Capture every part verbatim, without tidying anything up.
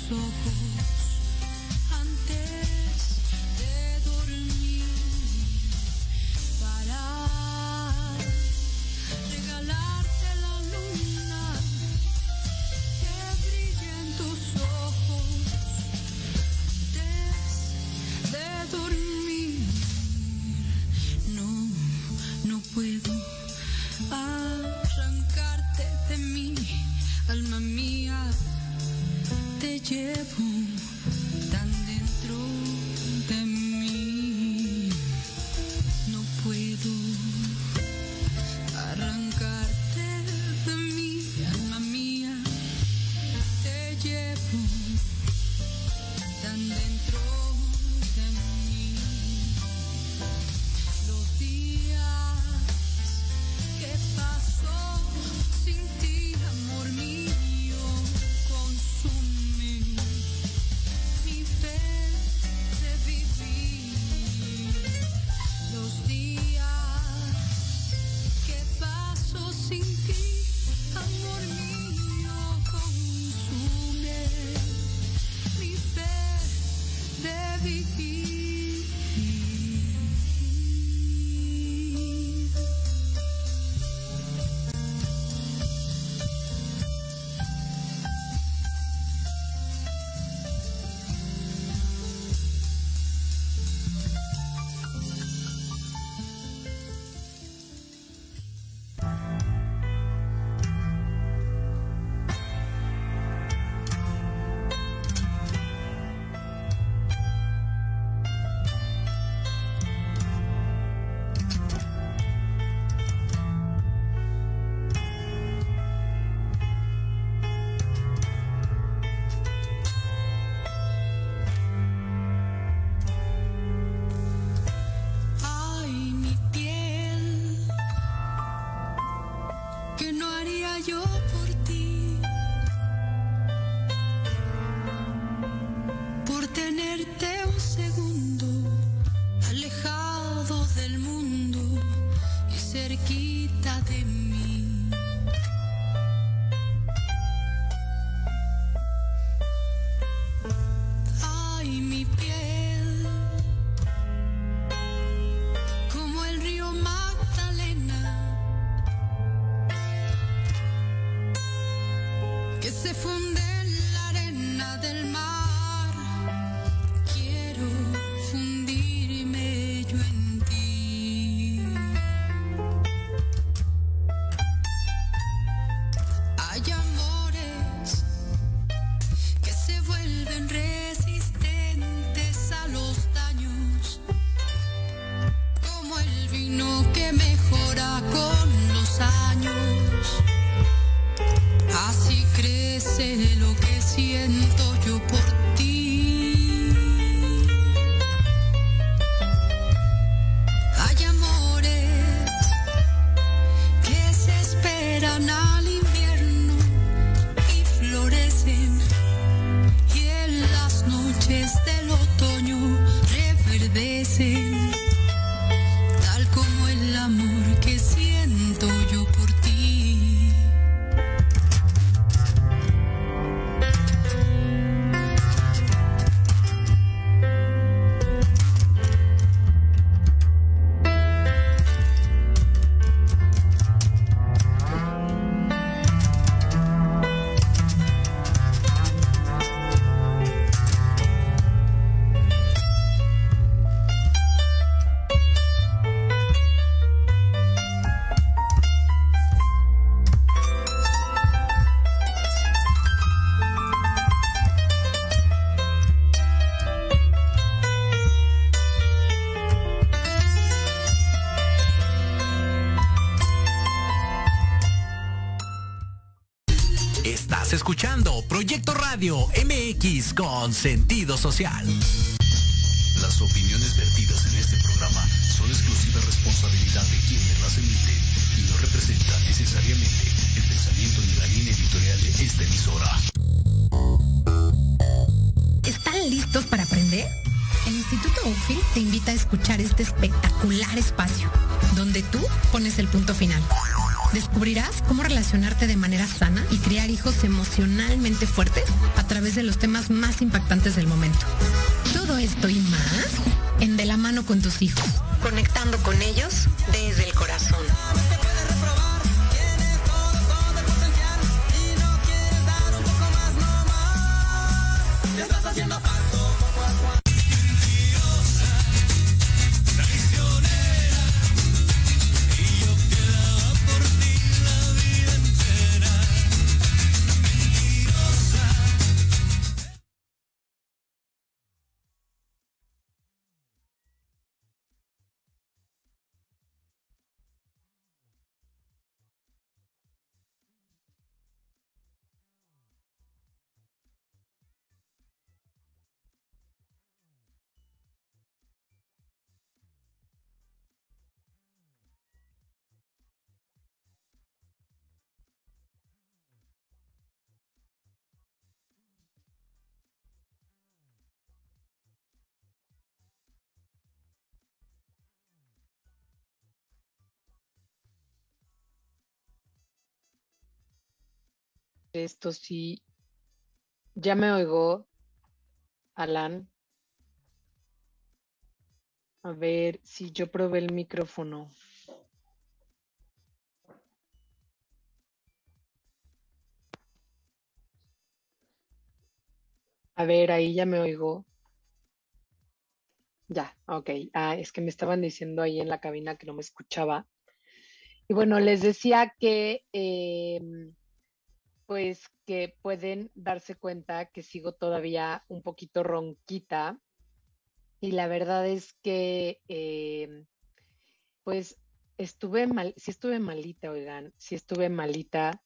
Estás escuchando Proyecto Radio M X con sentido social. Las opiniones vertidas en este programa son exclusiva responsabilidad de quienes las emiten y no representan necesariamente el pensamiento ni la línea editorial de esta emisora. ¿Están listos para aprender? El Instituto Oakfield te invita a escuchar este espectacular espacio, donde tú pones el punto final. Descubrirás cómo relacionarte de manera sana y criar hijos emocionalmente fuertes a través de los temas más impactantes del momento. Todo esto y más en De la mano con tus hijos, conectando con ellos desde el corazón. Esto sí, ya me oigo, Alan. A ver si yo probé el micrófono. A ver, ahí ya me oigo. Ya, ok. Ah, es que me estaban diciendo ahí en la cabina que no me escuchaba. Y bueno, les decía que em, pues que pueden darse cuenta que sigo todavía un poquito ronquita y la verdad es que em, pues estuve mal, sí estuve malita, oigan, sí estuve malita,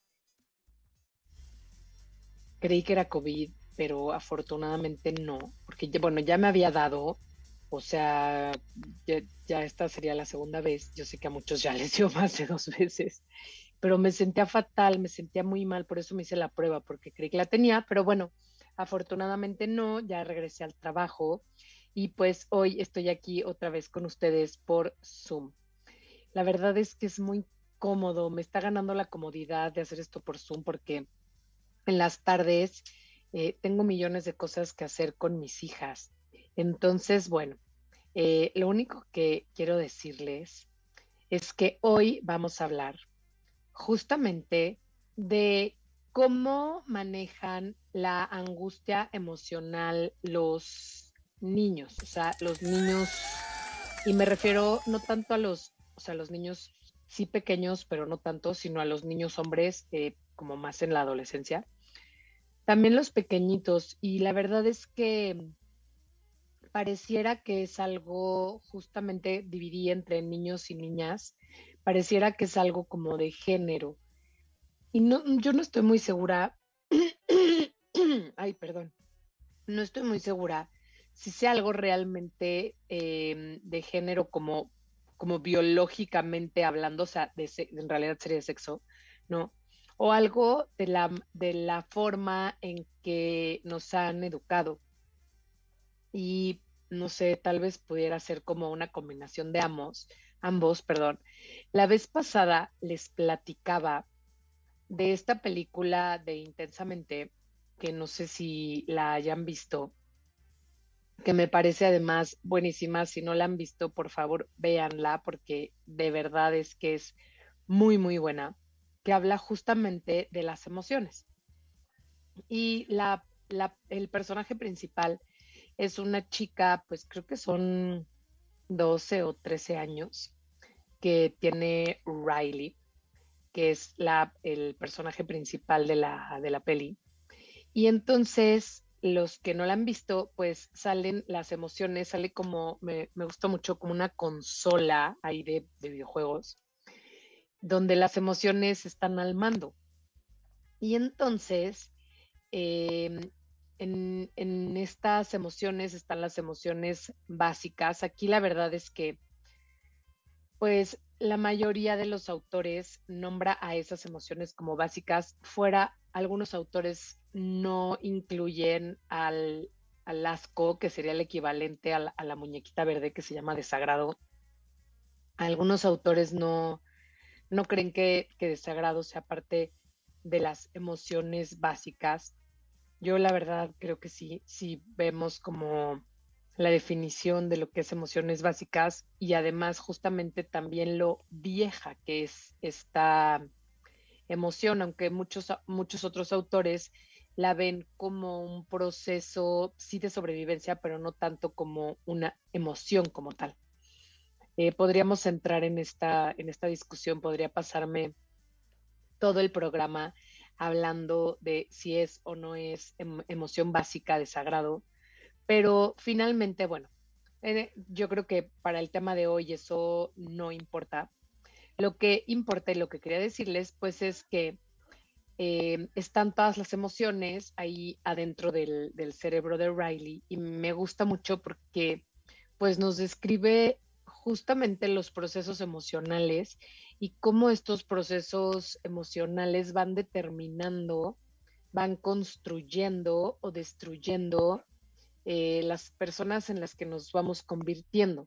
creí que era COVID, pero afortunadamente no, porque ya- bueno, ya me había dado, o sea, ya, ya esta sería la segunda vez, yo sé que a muchos ya les dio más de dos veces, pero me sentía fatal, me sentía muy mal, por eso me hice la prueba, porque creí que la tenía, pero bueno, afortunadamente no, ya regresé al trabajo y pues hoy estoy aquí otra vez con ustedes por Zoom. La verdad es que es muy cómodo, me está ganando la comodidad de hacer esto por Zoom porque en las tardes eh, tengo millones de cosas que hacer con mis hijas. Entonces, bueno, eh, lo único que quiero decirles es que hoy vamos a hablar justamente de cómo manejan la angustia emocional los niños, o sea, los niños, y me refiero no tanto a los, o sea, los niños sí pequeños, pero no tanto, sino a los niños hombres, eh, como más en la adolescencia. También los pequeñitos, y la verdad es que pareciera que es algo, justamente dividí entre niños y niñas, pareciera que es algo como de género. Y no, yo no estoy muy segura, ay, perdón, no estoy muy segura si sea algo realmente eh, de género como, como biológicamente hablando, o sea, de se- en realidad sería de sexo, ¿no? O algo de la, de la forma en que nos han educado. Y no sé, tal vez pudiera ser como una combinación de ambos, ambos, perdón. La vez pasada les platicaba de esta película de Intensamente, que no sé si la hayan visto, que me parece además buenísima. Si no la han visto, por favor, véanla, porque de verdad es que es muy, muy buena, que habla justamente de las emociones. Y la, la, el personaje principal es una chica, pues creo que son doce o trece años, que tiene Riley, que es la, el personaje principal de la, de la peli. Y entonces, los que no la han visto, pues salen las emociones, sale como, me, me gustó mucho, como una consola ahí de, de videojuegos, donde las emociones están al mando. Y entonces, eh, en, en estas emociones están las emociones básicas. Aquí la verdad es que pues la mayoría de los autores nombra a esas emociones como básicas. Fuera, algunos autores no incluyen al, al asco, que sería el equivalente a la, a la muñequita verde que se llama desagrado. Algunos autores no, ¿No creen que, que desagrado sea parte de las emociones básicas? Yo la verdad creo que sí, sí vemos como la definición de lo que es emociones básicas y además justamente también lo vieja que es esta emoción, aunque muchos, muchos otros autores la ven como un proceso, sí, de sobrevivencia, pero no tanto como una emoción como tal. Eh, podríamos entrar en esta, en esta discusión, podría pasarme todo el programa hablando de si es o no es em emoción básica, desagrado, pero finalmente, bueno, eh, yo creo que para el tema de hoy eso no importa. Lo que importa y lo que quería decirles, pues es que eh, están todas las emociones ahí adentro del, del cerebro de Riley y me gusta mucho porque pues nos describe justamente los procesos emocionales y cómo estos procesos emocionales van determinando, van construyendo o destruyendo eh, las personas en las que nos vamos convirtiendo.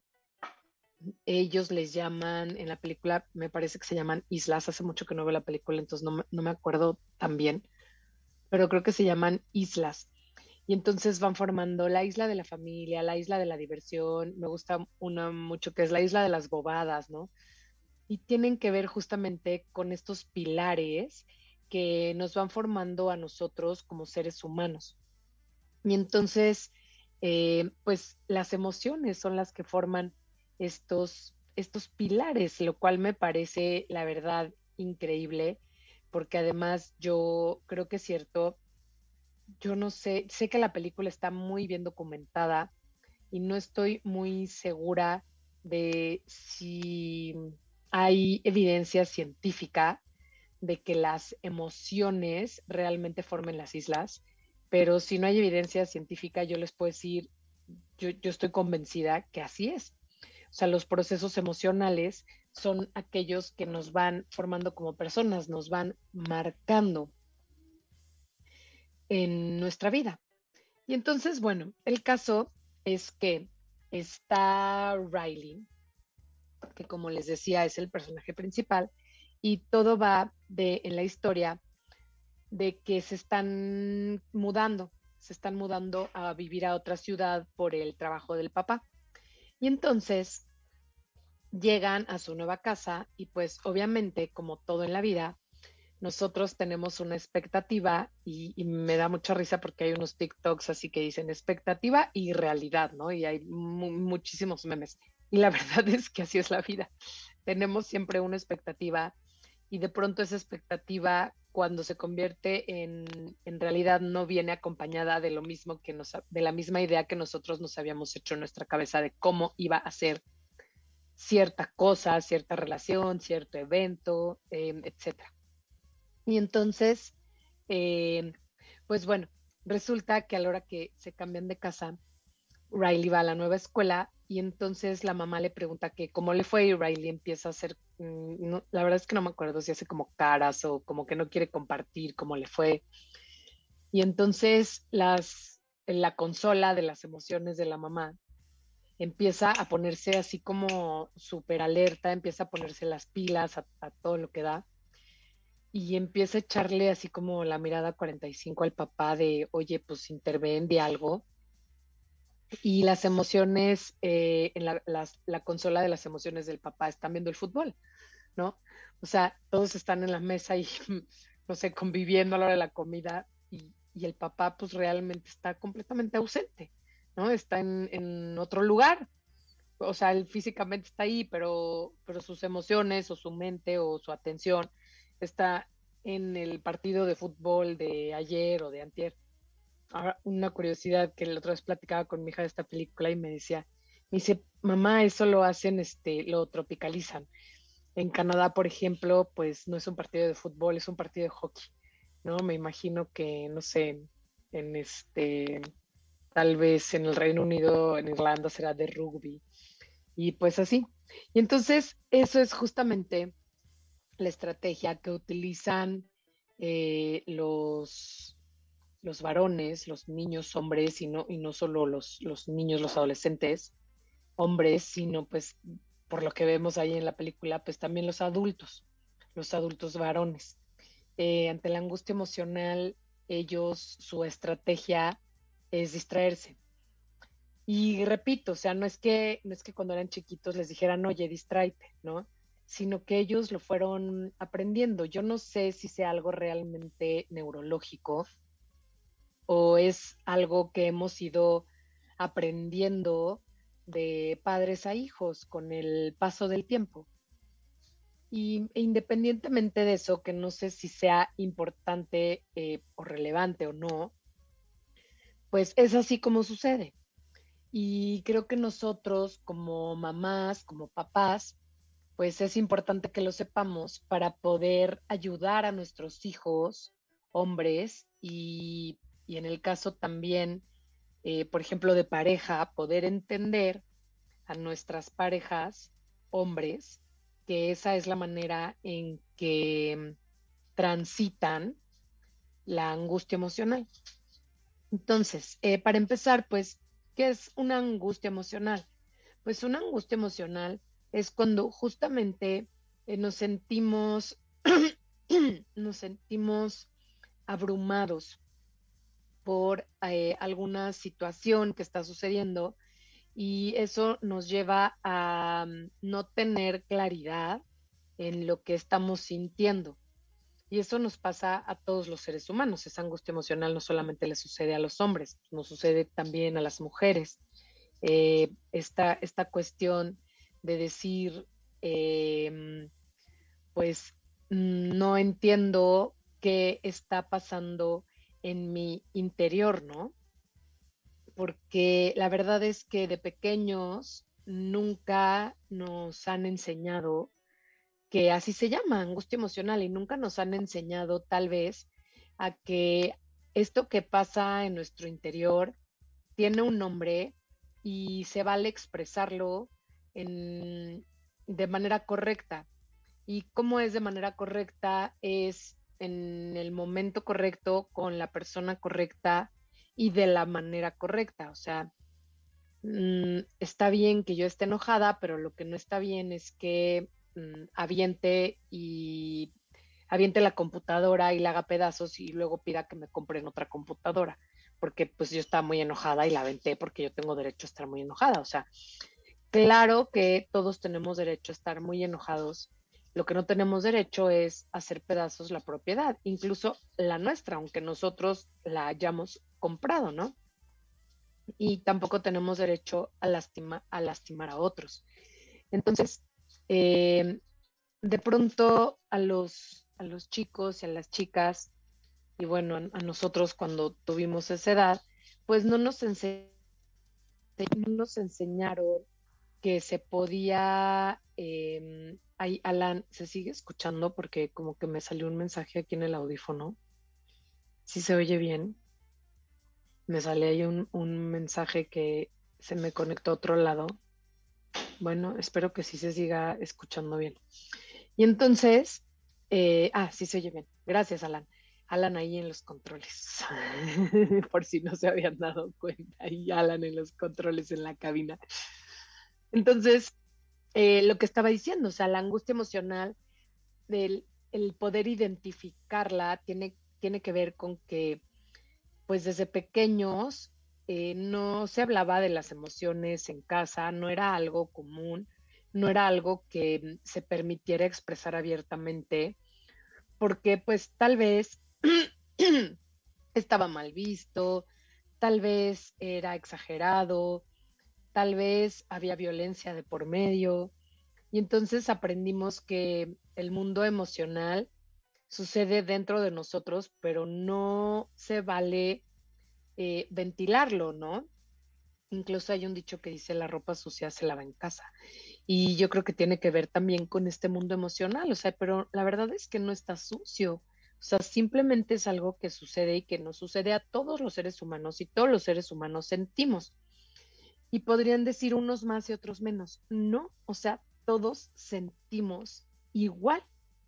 Ellos les llaman, en la película me parece que se llaman islas, hace mucho que no veo la película, entonces no, me- no me acuerdo tan bien, pero creo que se llaman islas. Y entonces van formando la isla de la familia, la isla de la diversión, me gusta una mucho que es la isla de las bobadas, ¿no? Y tienen que ver justamente con estos pilares que nos van formando a nosotros como seres humanos. Y entonces, eh, pues las emociones son las que forman estos, estos pilares, lo cual me parece, la verdad, increíble, porque además yo creo que es cierto, yo no sé, sé que la película está muy bien documentada y no estoy muy segura de si hay evidencia científica de que las emociones realmente formen las islas, pero si no hay evidencia científica, yo les puedo decir, yo, yo estoy convencida que así es. O sea, los procesos emocionales son aquellos que nos van formando como personas, nos van marcando en nuestra vida. Y entonces, bueno, el caso es que está Riley, que como les decía es el personaje principal, y todo va de, en la historia de que se están mudando, se están mudando a vivir a otra ciudad por el trabajo del papá. Y entonces llegan a su nueva casa y pues obviamente, como todo en la vida, nosotros tenemos una expectativa y, y me da mucha risa porque hay unos TikToks así que dicen expectativa y realidad, ¿no? Y hay mu muchísimos memes. Y la verdad es que así es la vida. Tenemos siempre una expectativa y de pronto esa expectativa cuando se convierte en, en realidad no viene acompañada de lo mismo que nos, de la misma idea que nosotros nos habíamos hecho en nuestra cabeza de cómo iba a ser cierta cosa, cierta relación, cierto evento, eh, etcétera. Y entonces, eh, pues bueno, resulta que a la hora que se cambian de casa, Riley va a la nueva escuela y entonces la mamá le pregunta que cómo le fue y Riley empieza a hacer, mm, no, la verdad es que no me acuerdo si hace como caras o como que no quiere compartir cómo le fue. Y entonces las, la consola de las emociones de la mamá empieza a ponerse así como súper alerta, empieza a ponerse las pilas a, a todo lo que da y empieza a echarle así como la mirada cuarenta y cinco al papá de, oye, pues interven de algo. Y las emociones, eh, en la, las, la consola de las emociones del papá están viendo el fútbol, ¿no? O sea, todos están en la mesa y, no sé, conviviendo a la hora de la comida y, y el papá pues realmente está completamente ausente, ¿no? Está en, en otro lugar. O sea, él físicamente está ahí, pero, pero sus emociones o su mente o su atención está en el partido de fútbol de ayer o de antier. Ahora, una curiosidad que la otra vez platicaba con mi hija de esta película y me decía, me dice, mamá, eso lo hacen, este, lo tropicalizan. En Canadá, por ejemplo, pues no es un partido de fútbol, es un partido de hockey, ¿no? Me imagino que, no sé, en este, tal vez en el Reino Unido, en Irlanda será de rugby. Y pues así. Y entonces, eso es justamente la estrategia que utilizan eh, los, los varones, los niños hombres, y no, y no solo los, los niños, los adolescentes hombres, sino pues por lo que vemos ahí en la película, pues también los adultos, los adultos varones. Eh, ante la angustia emocional, ellos, su estrategia es distraerse. Y repito, o sea, no es que, no es que cuando eran chiquitos les dijeran, oye, distráete, ¿no? Sino que ellos lo fueron aprendiendo. Yo no sé si sea algo realmente neurológico o es algo que hemos ido aprendiendo de padres a hijos con el paso del tiempo. Y e independientemente de eso, que no sé si sea importante eh, o relevante o no, pues es así como sucede. Y creo que nosotros como mamás, como papás, pues es importante que lo sepamos para poder ayudar a nuestros hijos, hombres, y, y en el caso también, eh, por ejemplo, de pareja, poder entender a nuestras parejas, hombres, que esa es la manera en que transitan la angustia emocional. Entonces, eh, para empezar, pues, ¿qué es una angustia emocional? Pues una angustia emocional es cuando justamente eh, nos sentimos, nos sentimos abrumados por eh, alguna situación que está sucediendo y eso nos lleva a um, no tener claridad en lo que estamos sintiendo. Y eso nos pasa a todos los seres humanos. Esa angustia emocional no solamente le sucede a los hombres, nos sucede también a las mujeres. Eh, esta, esta cuestión de decir, eh, pues no entiendo qué está pasando en mi interior, ¿no? Porque la verdad es que de pequeños nunca nos han enseñado que así se llama, angustia emocional, y nunca nos han enseñado tal vez a que esto que pasa en nuestro interior tiene un nombre y se vale expresarlo en, de manera correcta. ¿Y cómo es de manera correcta? Es en el momento correcto, con la persona correcta y de la manera correcta. O sea, mmm, está bien que yo esté enojada, pero lo que no está bien es que mmm, aviente y aviente la computadora y la haga pedazos y luego pida que me compren otra computadora, porque pues yo estaba muy enojada y la aventé porque yo tengo derecho a estar muy enojada. O sea, claro que todos tenemos derecho a estar muy enojados. Lo que no tenemos derecho es hacer pedazos la propiedad, incluso la nuestra, aunque nosotros la hayamos comprado, ¿no? Y tampoco tenemos derecho a, lastima, a lastimar a otros. Entonces, eh, de pronto a los, a los chicos y a las chicas, y bueno, a, a nosotros cuando tuvimos esa edad, pues no nos, ense no nos enseñaron que se podía, eh, ahí, Alan, ¿se sigue escuchando? Porque como que me salió un mensaje aquí en el audífono. ¿Sí se oye bien? Me sale ahí un, un mensaje que se me conectó a otro lado. Bueno, espero que sí se siga escuchando bien. Y entonces, eh, ah, sí se oye bien. Gracias, Alan. Alan ahí en los controles. Por si no se habían dado cuenta. Ahí Alan en los controles en la cabina. Entonces, eh, lo que estaba diciendo, o sea, la angustia emocional, del, el poder identificarla, tiene, tiene que ver con que, pues desde pequeños, eh, no se hablaba de las emociones en casa, no era algo común, no era algo que se permitiera expresar abiertamente, porque pues tal vez estaba mal visto, tal vez era exagerado, tal vez había violencia de por medio, y entonces aprendimos que el mundo emocional sucede dentro de nosotros, pero no se vale eh, ventilarlo, ¿no? Incluso hay un dicho que dice la ropa sucia se lava en casa. Y yo creo que tiene que ver también con este mundo emocional, o sea, pero la verdad es que no está sucio. O sea, simplemente es algo que sucede y que nos sucede a todos los seres humanos y todos los seres humanos sentimos. Y podrían decir unos más y otros menos. No, o sea, todos sentimos igual.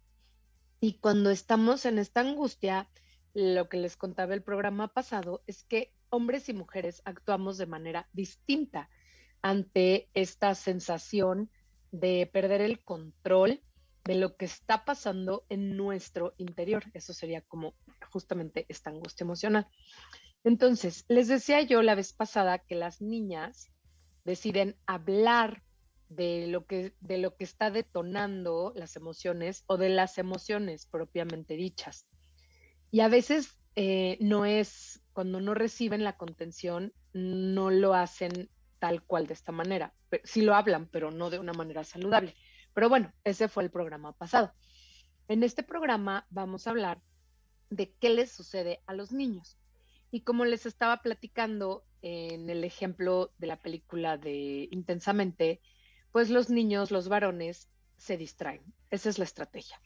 Y cuando estamos en esta angustia, lo que les contaba el programa pasado es que hombres y mujeres actuamos de manera distinta ante esta sensación de perder el control de lo que está pasando en nuestro interior. Eso sería como justamente esta angustia emocional. Entonces, les decía yo la vez pasada que las niñas deciden hablar de lo que, de lo que está detonando las emociones o de las emociones propiamente dichas. Y a veces eh, no es, cuando no reciben la contención, no lo hacen tal cual de esta manera. Sí lo hablan, pero no de una manera saludable. Pero bueno, ese fue el programa pasado. En este programa vamos a hablar de qué les sucede a los niños. Y como les estaba platicando en el ejemplo de la película de Intensamente, pues los niños, los varones, se distraen. Esa es la estrategia.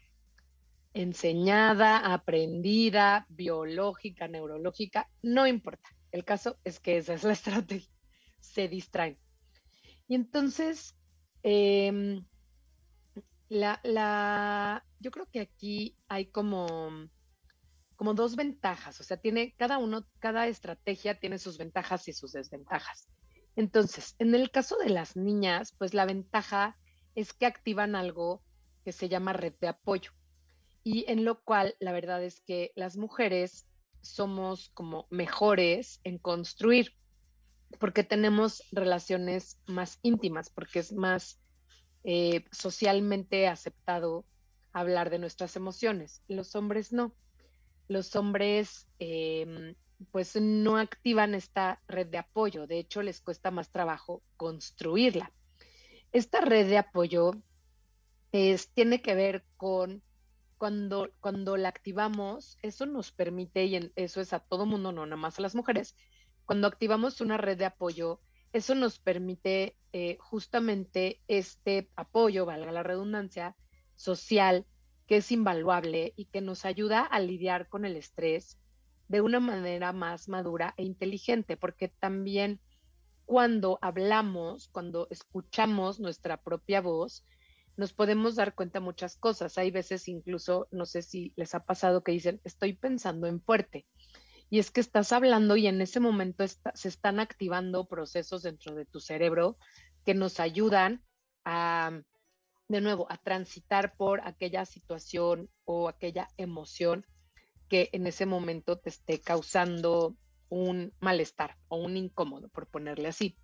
Enseñada, aprendida, biológica, neurológica, no importa. El caso es que esa es la estrategia. Se distraen. Y entonces, eh, la, la, yo creo que aquí hay como, como dos ventajas. O sea, tiene cada uno, cada estrategia tiene sus ventajas y sus desventajas. Entonces, en el caso de las niñas, pues la ventaja es que activan algo que se llama red de apoyo. Y en lo cual, la verdad es que las mujeres somos como mejores en construir, porque tenemos relaciones más íntimas, porque es más eh, socialmente aceptado hablar de nuestras emociones. Los hombres no. Los hombres eh, pues no activan esta red de apoyo. De hecho, les cuesta más trabajo construirla. Esta red de apoyo es, tiene que ver con cuando, cuando la activamos, eso nos permite, y en, eso es a todo mundo, no nada más a las mujeres, cuando activamos una red de apoyo, eso nos permite eh, justamente este apoyo, valga la redundancia, social, que es invaluable y que nos ayuda a lidiar con el estrés de una manera más madura e inteligente, porque también cuando hablamos, cuando escuchamos nuestra propia voz, nos podemos dar cuenta de muchas cosas. Hay veces incluso, no sé si les ha pasado que dicen, estoy pensando en fuerte. Y es que estás hablando y en ese momento está, se están activando procesos dentro de tu cerebro que nos ayudan a, de nuevo, a transitar por aquella situación o aquella emoción que en ese momento te esté causando un malestar o un incómodo, por ponerle así.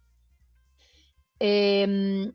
Eh,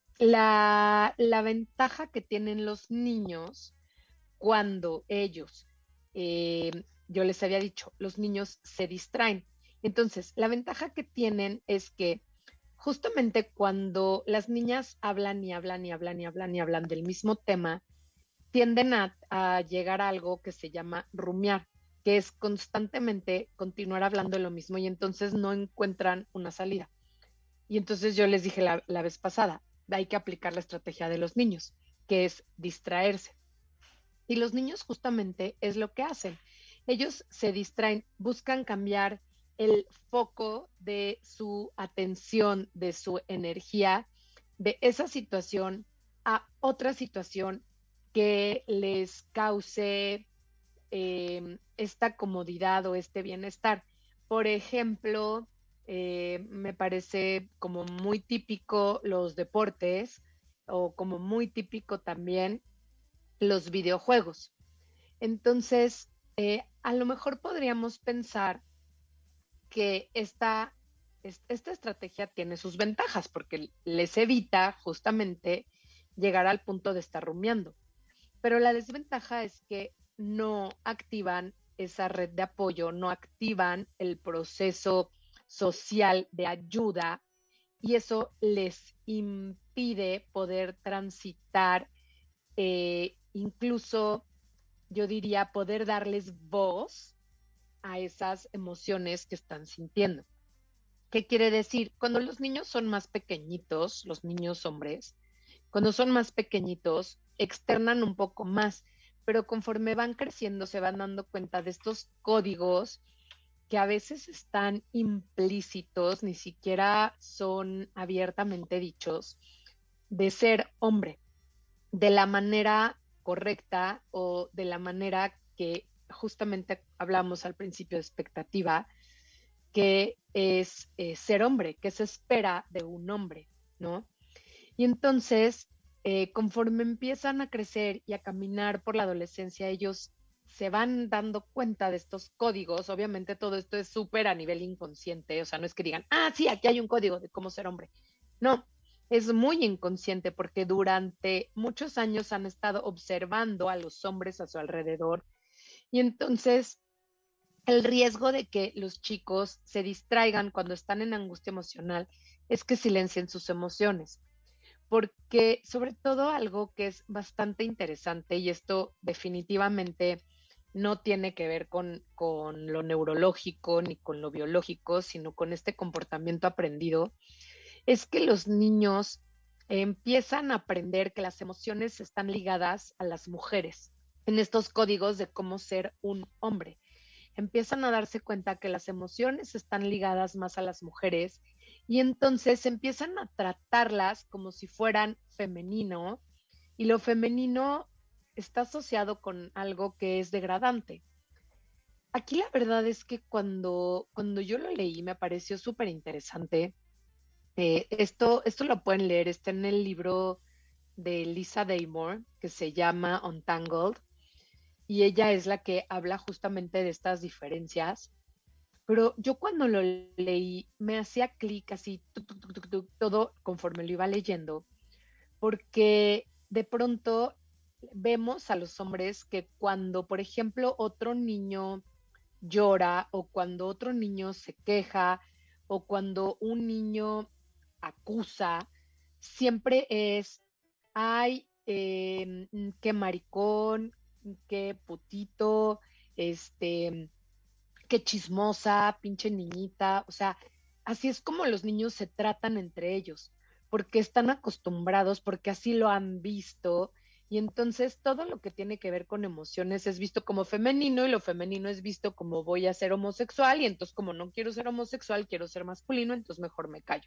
la, la ventaja que tienen los niños cuando ellos, eh, yo les había dicho, los niños se distraen. Entonces, la ventaja que tienen es que justamente cuando las niñas hablan y hablan y hablan y hablan y hablan del mismo tema, tienden a, a llegar a algo que se llama rumiar, que es constantemente continuar hablando de lo mismo y entonces no encuentran una salida. Y entonces yo les dije la, la vez pasada, hay que aplicar la estrategia de los niños, que es distraerse. Y los niños justamente es lo que hacen. Ellos se distraen, buscan cambiar el foco de su atención, de su energía, de esa situación a otra situación que les cause eh, esta comodidad o este bienestar. Por ejemplo, eh, me parece como muy típico los deportes o como muy típico también los videojuegos. Entonces, eh, a lo mejor podríamos pensar que esta, esta estrategia tiene sus ventajas porque les evita justamente llegar al punto de estar rumiando. Pero la desventaja es que no activan esa red de apoyo, no activan el proceso social de ayuda y eso les impide poder transitar, eh, incluso yo diría poder darles voz a esas emociones que están sintiendo. ¿Qué quiere decir? Cuando los niños son más pequeñitos, los niños hombres, cuando son más pequeñitos, externan un poco más, pero conforme van creciendo se van dando cuenta de estos códigos que a veces están implícitos, ni siquiera son abiertamente dichos, de ser hombre, de la manera correcta o de la manera que justamente hablamos al principio de expectativa, que es eh, ser hombre, que se espera de un hombre, ¿no? Y entonces eh, conforme empiezan a crecer y a caminar por la adolescencia, ellos se van dando cuenta de estos códigos. Obviamente todo esto es súper a nivel inconsciente, o sea, no es que digan, ah, sí, aquí hay un código de cómo ser hombre. No, es muy inconsciente porque durante muchos años han estado observando a los hombres a su alrededor y entonces el riesgo de que los chicos se distraigan cuando están en angustia emocional es que silencien sus emociones. Porque sobre todo algo que es bastante interesante, y esto definitivamente no tiene que ver con, con lo neurológico ni con lo biológico, sino con este comportamiento aprendido, es que los niños empiezan a aprender que las emociones están ligadas a las mujeres, en estos códigos de cómo ser un hombre. Empiezan a darse cuenta que las emociones están ligadas más a las mujeres y entonces empiezan a tratarlas como si fueran femenino, y lo femenino está asociado con algo que es degradante. Aquí la verdad es que cuando, cuando yo lo leí me pareció súper interesante. Eh, esto, esto lo pueden leer, está en el libro de Lisa Daymore que se llama Untangled, y ella es la que habla justamente de estas diferencias. Pero yo cuando lo leí me hacía clic así, tuc, tuc, tuc, tuc, tuc, todo conforme lo iba leyendo, porque de pronto vemos a los hombres que cuando, por ejemplo, otro niño llora o cuando otro niño se queja o cuando un niño acusa, siempre es, ay, eh, qué maricón, qué putito, este... qué chismosa, pinche niñita. O sea, así es como los niños se tratan entre ellos, porque están acostumbrados, porque así lo han visto, y entonces todo lo que tiene que ver con emociones es visto como femenino, y lo femenino es visto como voy a ser homosexual, y entonces como no quiero ser homosexual, quiero ser masculino, entonces mejor me callo.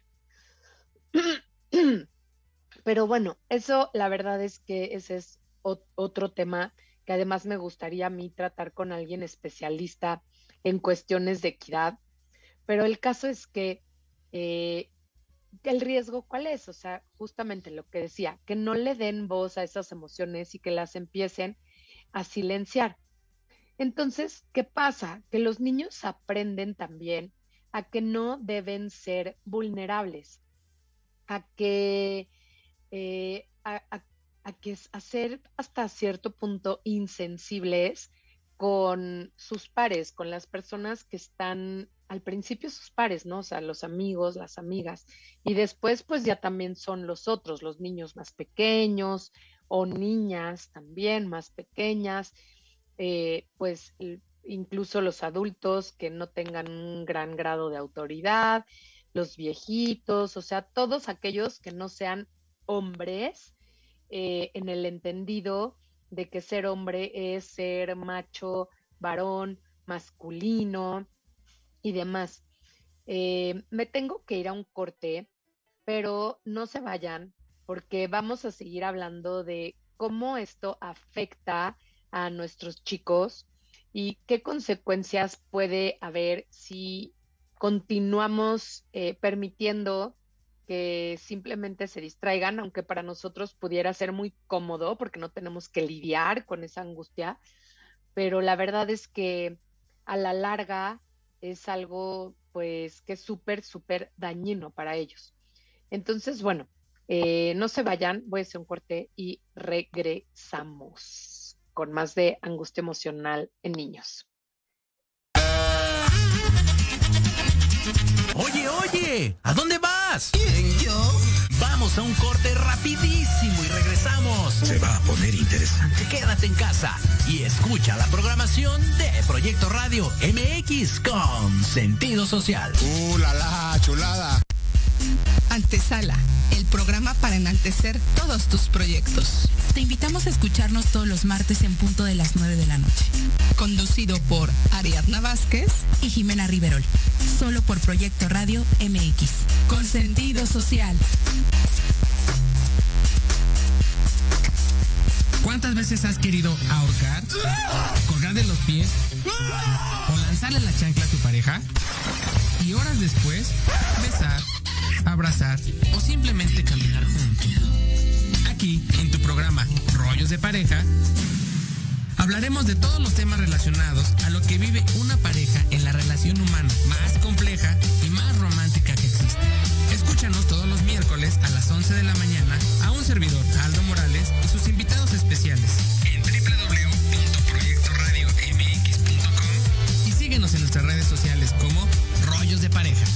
Pero bueno, eso la verdad es que ese es otro tema que además me gustaría a mí tratar con alguien especialista en cuestiones de equidad, pero el caso es que eh, el riesgo, ¿cuál es? O sea, justamente lo que decía, que no le den voz a esas emociones y que las empiecen a silenciar. Entonces, ¿qué pasa? Que los niños aprenden también a que no deben ser vulnerables, a que, eh, a, a, a que a ser hasta cierto punto insensibles con sus pares, con las personas que están al principio sus pares, ¿no? O sea, los amigos, las amigas, y después pues ya también son los otros, los niños más pequeños o niñas también más pequeñas, eh, pues incluso los adultos que no tengan un gran grado de autoridad, los viejitos, o sea, todos aquellos que no sean hombres eh, en el entendido de que ser hombre es ser macho, varón, masculino y demás. Eh, me tengo que ir a un corte, pero no se vayan porque vamos a seguir hablando de cómo esto afecta a nuestros chicos y qué consecuencias puede haber si continuamos eh, permitiendo que simplemente se distraigan, aunque para nosotros pudiera ser muy cómodo porque no tenemos que lidiar con esa angustia, pero la verdad es que a la larga es algo pues que es súper, súper dañino para ellos. Entonces, bueno, eh, no se vayan, voy a hacer un corte y regresamos con más de angustia emocional en niños. Oye, oye, ¿a dónde vas? ¿Quién, yo? Vamos a un corte rapidísimo y regresamos. Se va a poner interesante. Quédate en casa y escucha la programación de Proyecto Radio M X con sentido social. ¡Uh, la, la chulada! Antesala, el programa para enaltecer todos tus proyectos. Te invitamos a escucharnos todos los martes en punto de las nueve de la noche. Conducido por Ariadna Vázquez y Jimena Riverol. Solo por Proyecto Radio M X. Con sentido social. ¿Cuántas veces has querido ahorcar, colgar de los pies o lanzarle la chancla a tu pareja? Y horas después, besar, abrazar o simplemente caminar juntos. Aquí Aquí, en tu programa Rollos de Pareja, hablaremos de todos los temas relacionados a lo que vive una pareja en la relación humana más compleja y más romántica que existe. Escúchanos todos los miércoles a las once de la mañana a un servidor, Aldo Morales, y sus invitados especiales en doble u doble u doble u punto proyecto radio m x punto com y síguenos en nuestras redes sociales como Rollos de Pareja.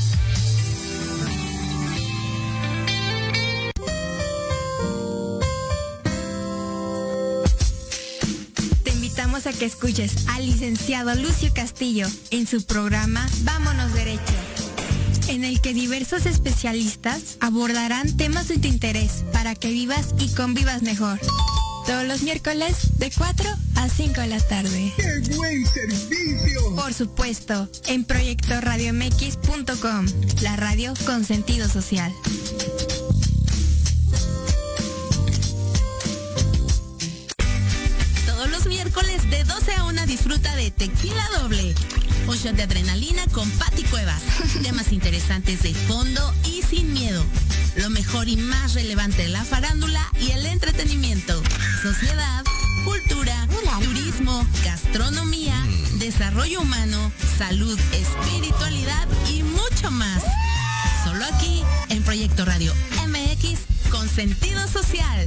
A que escuches al licenciado Lucio Castillo en su programa Vámonos Derecho, en el que diversos especialistas abordarán temas de tu interés para que vivas y convivas mejor. Todos los miércoles de cuatro a cinco de la tarde. ¡Qué buen servicio! Por supuesto, en proyecto radio m x punto com, la radio con sentido social. Miércoles de doce a una disfruta de Tequila Doble, un shot de adrenalina con Pati Cuevas, temas interesantes de fondo y sin miedo, lo mejor y más relevante de la farándula y el entretenimiento, sociedad, cultura, turismo, gastronomía, desarrollo humano, salud, espiritualidad y mucho más. Solo aquí en Proyecto Radio M X con sentido social.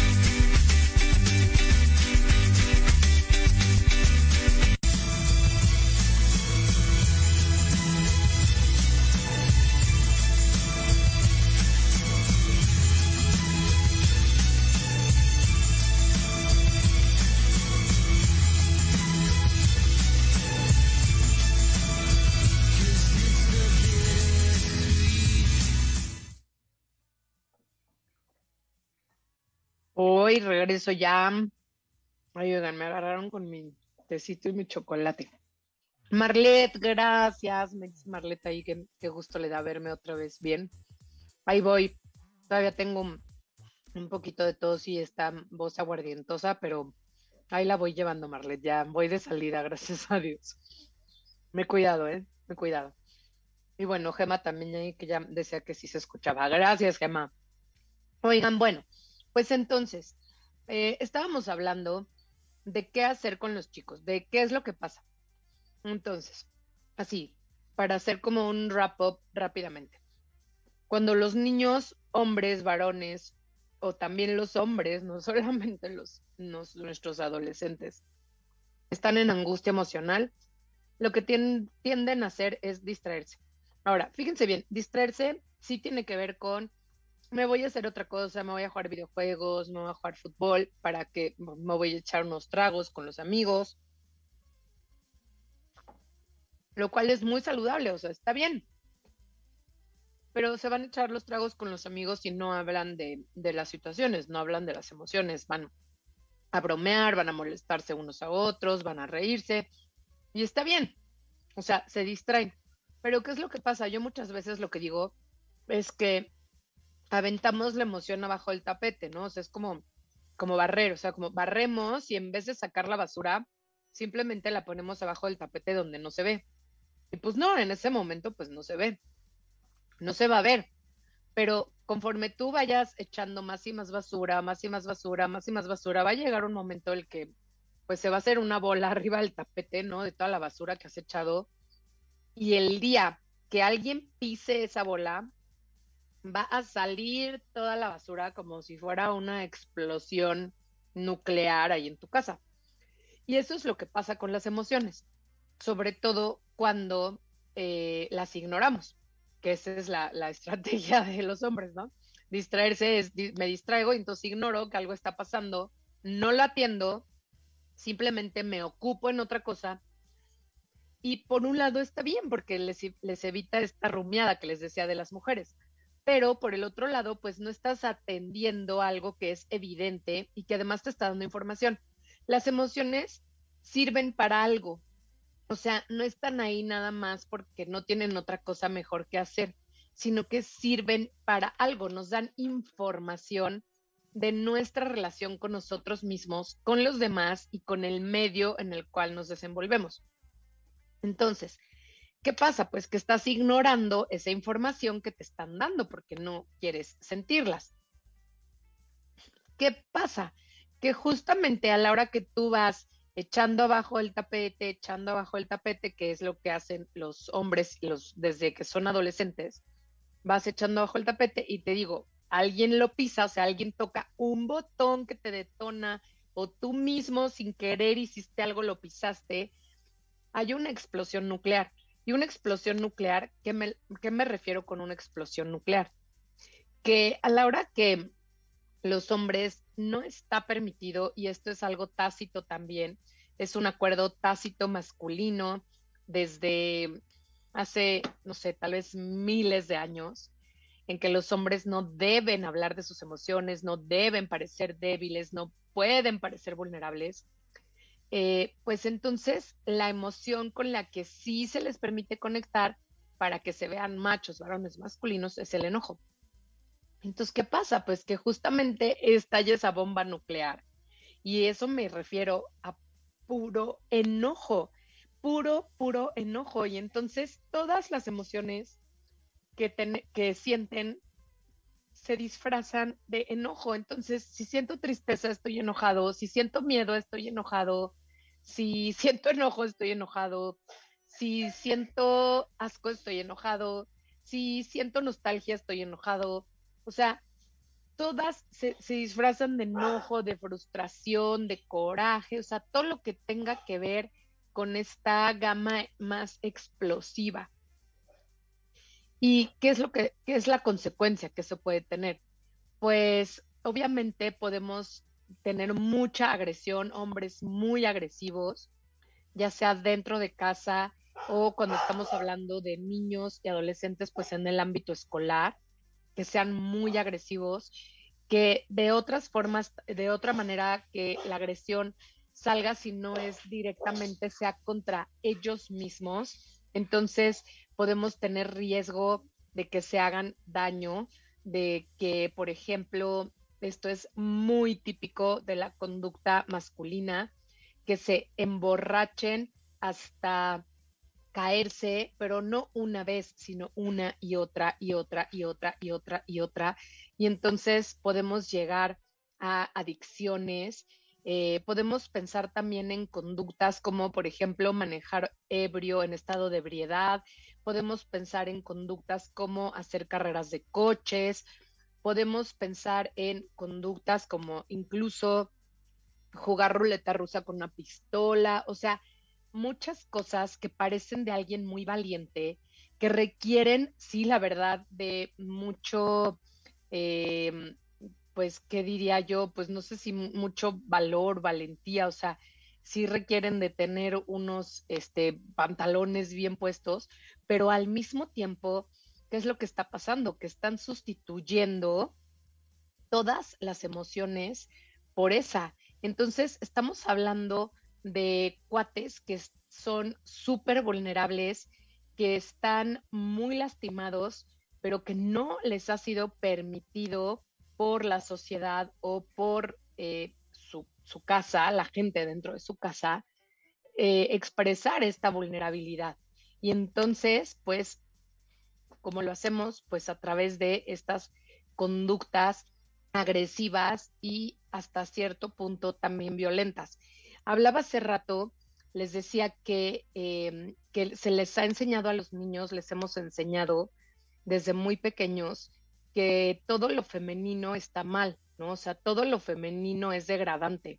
Hoy regreso ya. Ay, oigan, me agarraron con mi tecito y mi chocolate. Marlet, gracias. Me dice Marlet ahí, que qué gusto le da verme otra vez bien. Ahí voy. Todavía tengo un, un poquito de tos y esta voz aguardientosa, pero ahí la voy llevando, Marlet. Ya voy de salida, gracias a Dios. Me he cuidado, ¿eh? Me he cuidado. Y bueno, Gema también ahí, que ya decía que sí se escuchaba. Gracias, Gema. Oigan, bueno. Pues entonces, eh, estábamos hablando de qué hacer con los chicos, de qué es lo que pasa. Entonces, así, para hacer como un wrap-up rápidamente. Cuando los niños, hombres, varones, o también los hombres, no solamente los, los nuestros adolescentes, están en angustia emocional, lo que tienden, tienden a hacer es distraerse. Ahora, fíjense bien, distraerse sí tiene que ver con me voy a hacer otra cosa, me voy a jugar videojuegos, me voy a jugar fútbol, para que me voy a echar unos tragos con los amigos, lo cual es muy saludable, o sea, está bien. Pero se van a echar los tragos con los amigos y no hablan de, de las situaciones, no hablan de las emociones, van a bromear, van a molestarse unos a otros, van a reírse, y está bien, o sea, se distraen. Pero ¿qué es lo que pasa? Yo muchas veces lo que digo es que aventamos la emoción abajo del tapete, ¿no? O sea, es como, como barrer, o sea, como barremos y en vez de sacar la basura, simplemente la ponemos abajo del tapete donde no se ve. Y pues no, en ese momento pues no se ve, no se va a ver. Pero conforme tú vayas echando más y más basura, más y más basura, más y más basura, va a llegar un momento en el que pues se va a hacer una bola arriba del tapete, ¿no? De toda la basura que has echado. Y el día que alguien pise esa bola, va a salir toda la basura como si fuera una explosión nuclear ahí en tu casa. Y eso es lo que pasa con las emociones, sobre todo cuando eh, las ignoramos, que esa es la, la estrategia de los hombres, ¿no? Distraerse es, me distraigo y entonces ignoro que algo está pasando, no lo atiendo, simplemente me ocupo en otra cosa. Y por un lado está bien, porque les, les evita esta rumiada que les decía de las mujeres. Pero por el otro lado, pues no estás atendiendo algo que es evidente y que además te está dando información. Las emociones sirven para algo. O sea, no están ahí nada más porque no tienen otra cosa mejor que hacer, sino que sirven para algo, nos dan información de nuestra relación con nosotros mismos, con los demás y con el medio en el cual nos desenvolvemos. Entonces, ¿qué pasa? Pues que estás ignorando esa información que te están dando porque no quieres sentirlas. ¿qué pasa? Que justamente a la hora que tú vas echando abajo el tapete, echando abajo el tapete, que es lo que hacen los hombres los, desde que son adolescentes, vas echando abajo el tapete y te digo, alguien lo pisa, o sea, alguien toca un botón que te detona, o tú mismo sin querer hiciste algo, lo pisaste, hay una explosión nuclear. Y una explosión nuclear, ¿qué me, qué me refiero con una explosión nuclear? Que a la hora que los hombres no está permitido, y esto es algo tácito también, es un acuerdo tácito masculino desde hace, no sé, tal vez miles de años, en que los hombres no deben hablar de sus emociones, no deben parecer débiles, no pueden parecer vulnerables. Eh, pues entonces la emoción con la que sí se les permite conectar para que se vean machos, varones masculinos, es el enojo. Entonces, ¿qué pasa? Pues que justamente estalla esa bomba nuclear. Y eso me refiero a puro enojo, puro, puro enojo. Y entonces todas las emociones que, ten, que sienten se disfrazan de enojo. Entonces, si siento tristeza, estoy enojado. Si siento miedo, estoy enojado. Si siento enojo, estoy enojado. Si siento asco, estoy enojado. Si siento nostalgia, estoy enojado. O sea, todas se, se disfrazan de enojo, de frustración, de coraje, o sea, todo lo que tenga que ver con esta gama más explosiva. ¿Y qué es lo que, qué es la consecuencia que se puede tener? Pues obviamente podemos tener mucha agresión, hombres muy agresivos, ya sea dentro de casa o cuando estamos hablando de niños y adolescentes, pues en el ámbito escolar, que sean muy agresivos, que de otras formas, de otra manera que la agresión salga si no es directamente, sea contra ellos mismos. Entonces podemos tener riesgo de que se hagan daño, de que, por ejemplo, esto es muy típico de la conducta masculina, que se emborrachen hasta caerse, pero no una vez, sino una y otra y otra y otra y otra y otra. Y entonces podemos llegar a adicciones. Eh, podemos pensar también en conductas como, por ejemplo, manejar ebrio en estado de ebriedad. Podemos pensar en conductas como hacer carreras de coches. Podemos pensar en conductas como incluso jugar ruleta rusa con una pistola. O sea, muchas cosas que parecen de alguien muy valiente, que requieren, sí, la verdad, de mucho, eh, pues, ¿qué diría yo? Pues no sé si mucho valor, valentía, o sea, sí requieren de tener unos este, pantalones bien puestos, pero al mismo tiempo, ¿qué es lo que está pasando? Que están sustituyendo todas las emociones por esa. Entonces, estamos hablando de cuates que son súper vulnerables, que están muy lastimados, pero que no les ha sido permitido por la sociedad o por eh, su, su casa, la gente dentro de su casa, eh, expresar esta vulnerabilidad. Y entonces, pues, ¿cómo lo hacemos? Pues a través de estas conductas agresivas y hasta cierto punto también violentas. Hablaba hace rato, les decía que, eh, que se les ha enseñado a los niños, les hemos enseñado desde muy pequeños que todo lo femenino está mal, ¿no? O sea, todo lo femenino es degradante.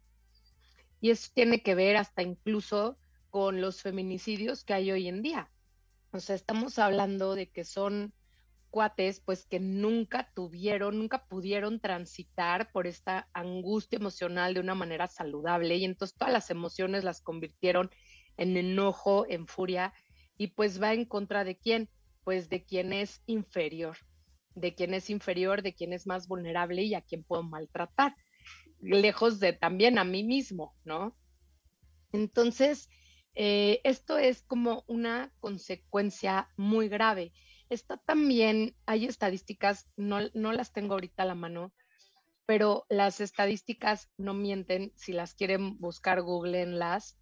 Y eso tiene que ver hasta incluso con los feminicidios que hay hoy en día. O sea, estamos hablando de que son cuates, pues que nunca tuvieron, nunca pudieron transitar por esta angustia emocional de una manera saludable, y entonces todas las emociones las convirtieron en enojo, en furia, y pues va en contra de quién, pues de quien es inferior, de quien es inferior, de quien es más vulnerable y a quien puedo maltratar, lejos de también a mí mismo, ¿no? Entonces, eh, esto es como una consecuencia muy grave. Está también, hay estadísticas, no, no las tengo ahorita a la mano, pero las estadísticas no mienten. Si las quieren buscar, googleenlas.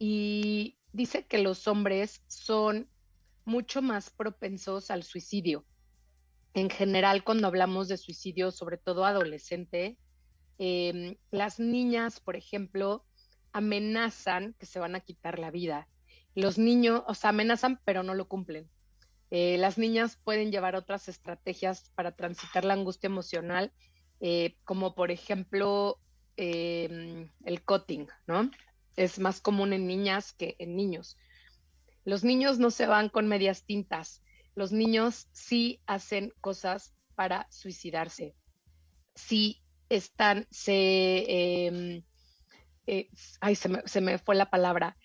Y dice que los hombres son mucho más propensos al suicidio. En general, cuando hablamos de suicidio, sobre todo adolescente, Eh, las niñas, por ejemplo, amenazan que se van a quitar la vida. Los niños, o sea, amenazan, pero no lo cumplen. Eh, las niñas pueden llevar otras estrategias para transitar la angustia emocional, eh, como por ejemplo eh, el cutting, ¿no? Es más común en niñas que en niños. Los niños no se van con medias tintas. Los niños sí hacen cosas para suicidarse. Sí están, se, eh, eh, ay, se me, se me fue la palabra.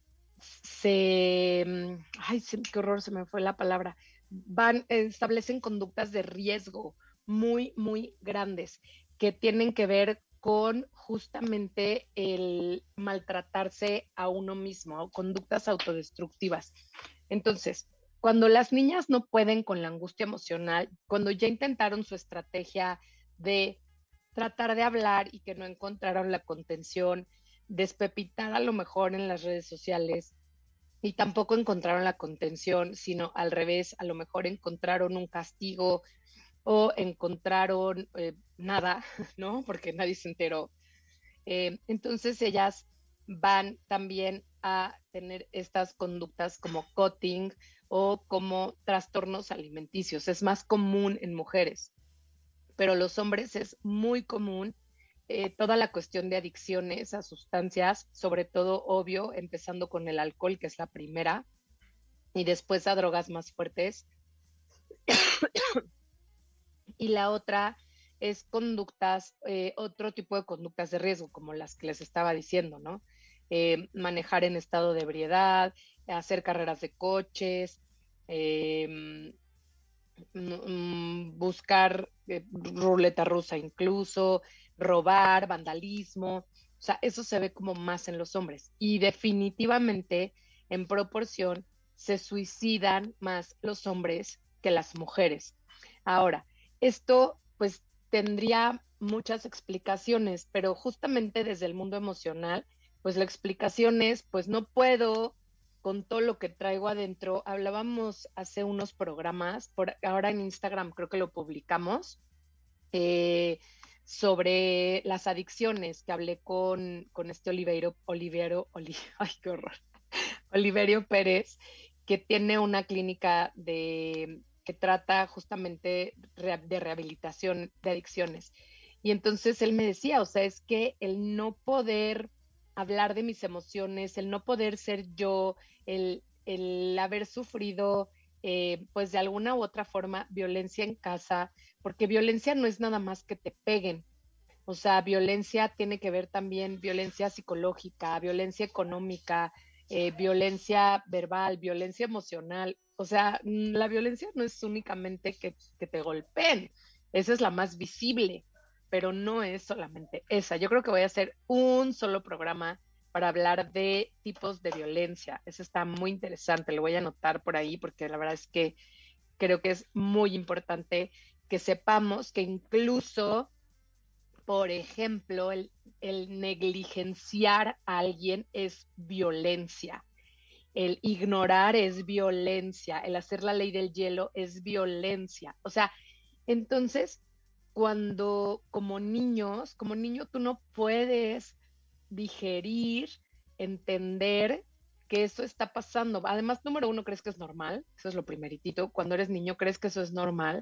Se, ay, se, qué horror, se me fue la palabra. Van, eh, establecen conductas de riesgo muy, muy grandes que tienen que ver con justamente el maltratarse a uno mismo, o conductas autodestructivas. Entonces, cuando las niñas no pueden con la angustia emocional, cuando ya intentaron su estrategia de tratar de hablar y que no encontraron la contención, despepitar a lo mejor en las redes sociales y tampoco encontraron la contención, sino al revés, a lo mejor encontraron un castigo o encontraron eh, nada, ¿no? Porque nadie se enteró. Eh, entonces ellas van también a tener estas conductas como cutting o como trastornos alimenticios. Es más común en mujeres, pero los hombres es muy común eh, toda la cuestión de adicciones a sustancias, sobre todo, obvio, empezando con el alcohol, que es la primera, y después a drogas más fuertes. Y la otra es conductas, eh, otro tipo de conductas de riesgo, como las que les estaba diciendo, ¿no? Eh, manejar en estado de ebriedad, hacer carreras de coches, eh, buscar eh, ruleta rusa incluso, robar, vandalismo, o sea, eso se ve como más en los hombres y definitivamente en proporción se suicidan más los hombres que las mujeres. Ahora, esto pues tendría muchas explicaciones, pero justamente desde el mundo emocional, pues la explicación es, pues no puedo con todo lo que traigo adentro. Hablábamos hace unos programas, por ahora en Instagram creo que lo publicamos, eh, sobre las adicciones, que hablé con, con este Oliveiro, Olivero, Oli, ay, qué horror, Oliverio Pérez, que tiene una clínica de, que trata justamente de rehabilitación de adicciones. Y entonces él me decía, o sea, es que el no poder hablar de mis emociones, el no poder ser yo, el, el haber sufrido, eh, pues de alguna u otra forma, violencia en casa, porque violencia no es nada más que te peguen. O sea, violencia tiene que ver también violencia psicológica, violencia económica, eh, violencia verbal, violencia emocional. O sea, la violencia no es únicamente que, que te golpeen, esa es la más visible, pero no es solamente esa. Yo creo que voy a hacer un solo programa para hablar de tipos de violencia. Eso está muy interesante, lo voy a anotar por ahí porque la verdad es que creo que es muy importante que sepamos que incluso, por ejemplo, el, el negligenciar a alguien es violencia. El ignorar es violencia. El hacer la ley del hielo es violencia. O sea, entonces, cuando como niños, como niño tú no puedes digerir, entender que eso está pasando. Además, número uno, crees que es normal. Eso es lo primeritito. Cuando eres niño, crees que eso es normal.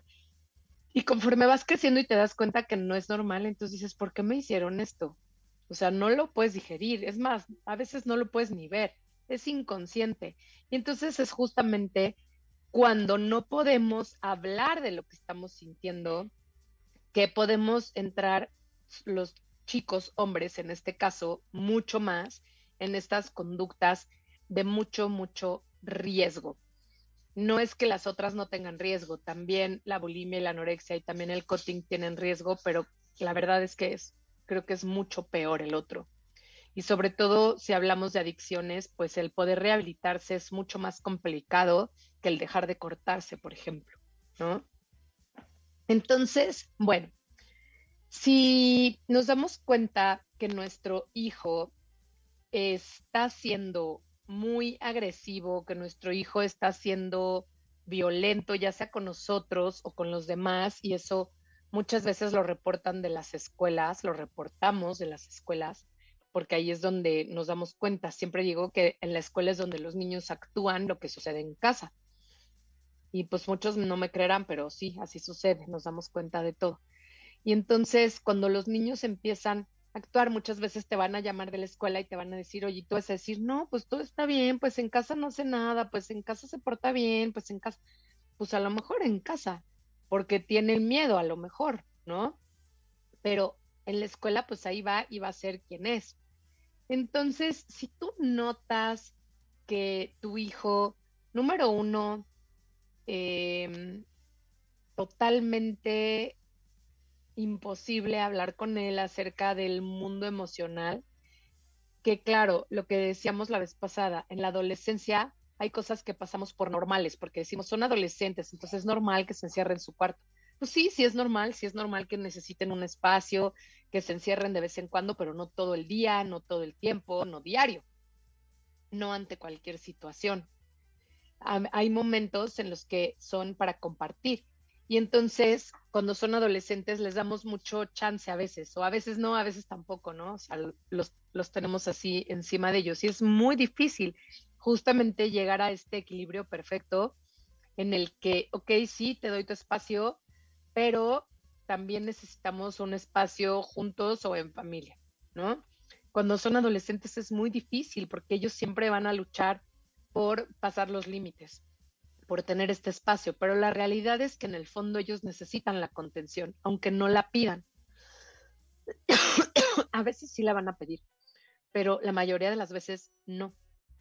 Y conforme vas creciendo y te das cuenta que no es normal, entonces dices, ¿por qué me hicieron esto? O sea, no lo puedes digerir. Es más, a veces no lo puedes ni ver. Es inconsciente. Y entonces es justamente cuando no podemos hablar de lo que estamos sintiendo, que podemos entrar los chicos, hombres en este caso, mucho más en estas conductas de mucho, mucho riesgo. No es que las otras no tengan riesgo, también la bulimia y la anorexia y también el cutting tienen riesgo, pero la verdad es que es, creo que es mucho peor el otro. Y sobre todo si hablamos de adicciones, pues el poder rehabilitarse es mucho más complicado que el dejar de cortarse, por ejemplo, ¿no? Entonces, bueno, si nos damos cuenta que nuestro hijo está siendo muy agresivo, que nuestro hijo está siendo violento, ya sea con nosotros o con los demás, y eso muchas veces lo reportan de las escuelas, lo reportamos de las escuelas, porque ahí es donde nos damos cuenta. Siempre digo que en la escuela es donde los niños actúan lo que sucede en casa. Y pues muchos no me creerán, pero sí, así sucede, nos damos cuenta de todo. Y entonces, cuando los niños empiezan a actuar, muchas veces te van a llamar de la escuela y te van a decir, oye, tú vas a decir, no, pues todo está bien, pues en casa no hace nada, pues en casa se porta bien, pues en casa, pues a lo mejor en casa, porque tiene miedo a lo mejor, ¿no? Pero en la escuela, pues ahí va y va a ser quien es. Entonces, si tú notas que tu hijo, número uno, eh, totalmente imposible hablar con él acerca del mundo emocional, que claro, lo que decíamos la vez pasada, en la adolescencia hay cosas que pasamos por normales, porque decimos son adolescentes, entonces es normal que se encierren en su cuarto. Pues sí, sí es normal, sí es normal que necesiten un espacio, que se encierren de vez en cuando, pero no todo el día, no todo el tiempo, no diario, no ante cualquier situación. Hay momentos en los que son para compartir. Y entonces, cuando son adolescentes, les damos mucho chance a veces, o a veces no, a veces tampoco, ¿no? O sea, los, los tenemos así encima de ellos. Y es muy difícil justamente llegar a este equilibrio perfecto en el que, ok, sí, te doy tu espacio, pero también necesitamos un espacio juntos o en familia, ¿no? Cuando son adolescentes es muy difícil porque ellos siempre van a luchar por pasar los límites, por tener este espacio, pero la realidad es que en el fondo ellos necesitan la contención, aunque no la pidan. A veces sí la van a pedir, pero la mayoría de las veces no.